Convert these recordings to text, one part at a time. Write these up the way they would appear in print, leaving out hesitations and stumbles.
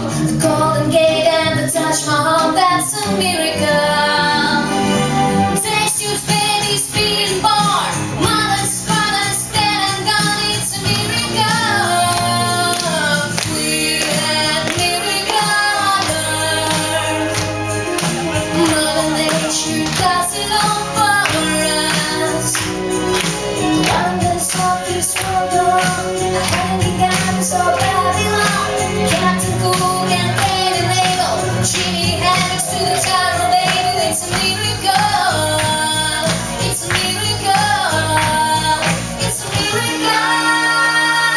The Golden Gate and the Taj Mahal, that's a miracle. Test-tube babies being born, mothers, fathers, dead and gone, it's a miracle. We had miracle on earth. Mother Nature does it all for us. The wonders of this world, a handicaps of Babylon. Captain Cook and Lady Mabel, Jimi Hendrix to the Gyro Baby, it's a miracle. It's a miracle. It's a miracle.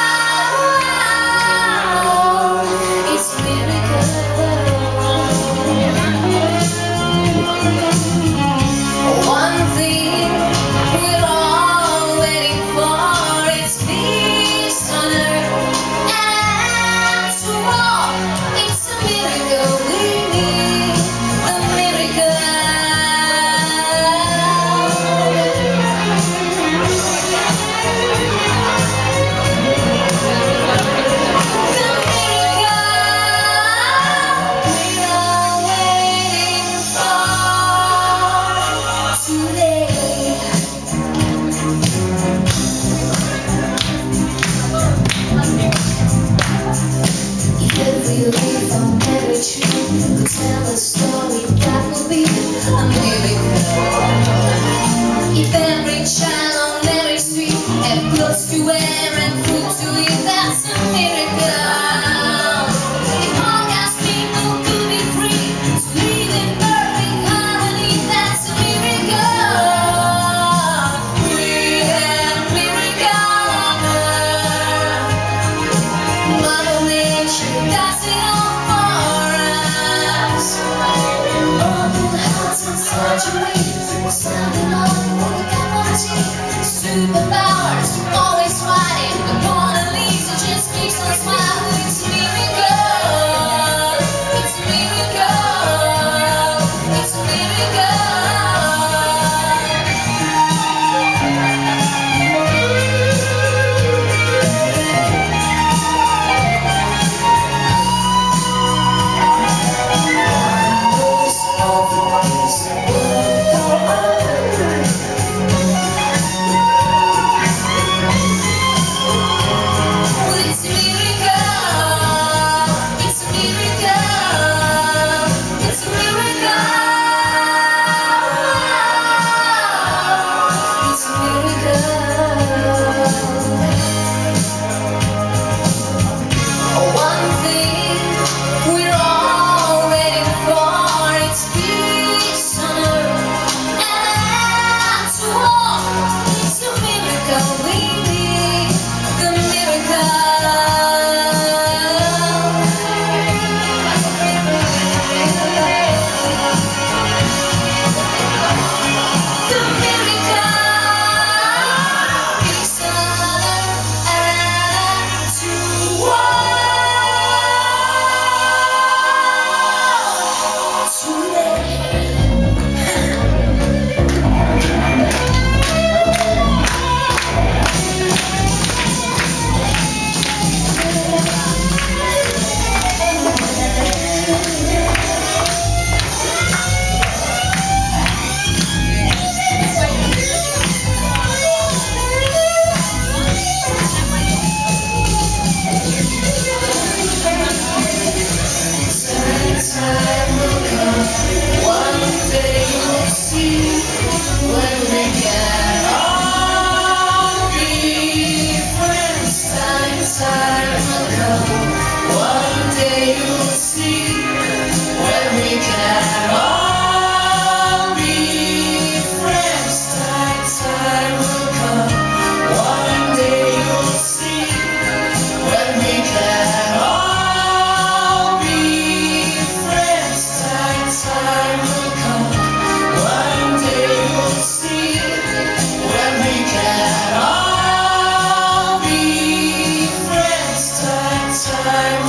It's a miracle. One thing we're all waiting for is peace on earth and to walk. It's a miracle we need, a miracle. The miracle we're all waiting for today. If we live on every tree, could tell a story that will be a miracle. If every child on every street had clothes to wear and food to eat, that's a miracle. If all God's people could be free to live in perfect harmony, that's a miracle. We have miracle on earth. Mother Nature does it all for us. Open hearts and surgery, standing on the capacity. Superpowers, always fighting. The Mona Lisa just keeps on smiling. It's a miracle. It's a miracle. It's a miracle.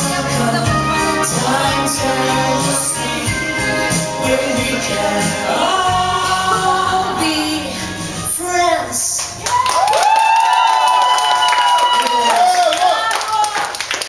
Time to see when we can.